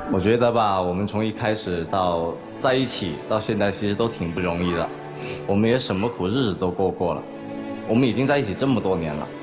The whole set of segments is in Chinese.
我觉得吧，我们从一开始到在一起到现在，其实都挺不容易的。我们也什么苦日子都过了，我们已经在一起这么多年了。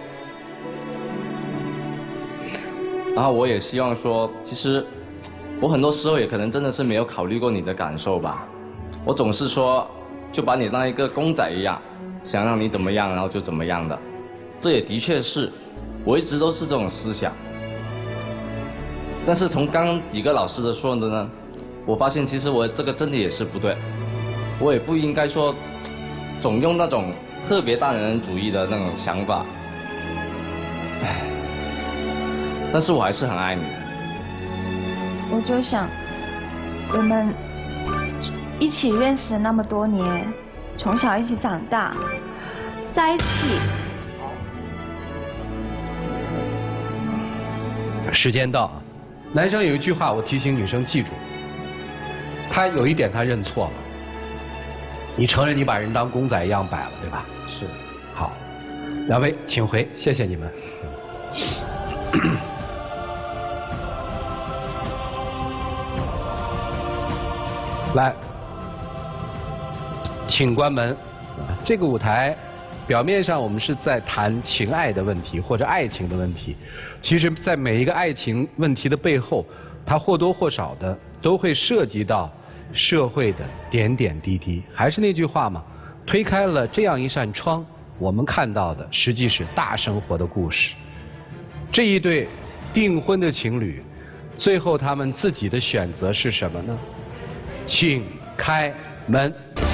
然后我也希望说，其实我很多时候也可能真的是没有考虑过你的感受吧。我总是说，就把你当一个公仔一样，想让你怎么样，然后就怎么样的。这也的确是，我一直都是这种思想。但是从刚刚几个老师的说的呢，我发现其实我这个真的也是不对，我也不应该说总用那种特别大男人主义的那种想法。唉，但是我还是很爱你。 我就想，我们一起认识那么多年，从小一起长大，在一起。 时间到，男生有一句话我提醒女生记住，他有一点他认错了，你承认你把人当公仔一样摆了，对吧？是。好，两位请回，谢谢你们。来，请关门。这个舞台，表面上我们是在谈情爱的问题或者爱情的问题，其实，在每一个爱情问题的背后，它或多或少的都会涉及到社会的点点滴滴。还是那句话嘛，推开了这样一扇窗，我们看到的实际是大生活的故事。这一对订婚的情侣，最后他们自己的选择是什么呢？请开门。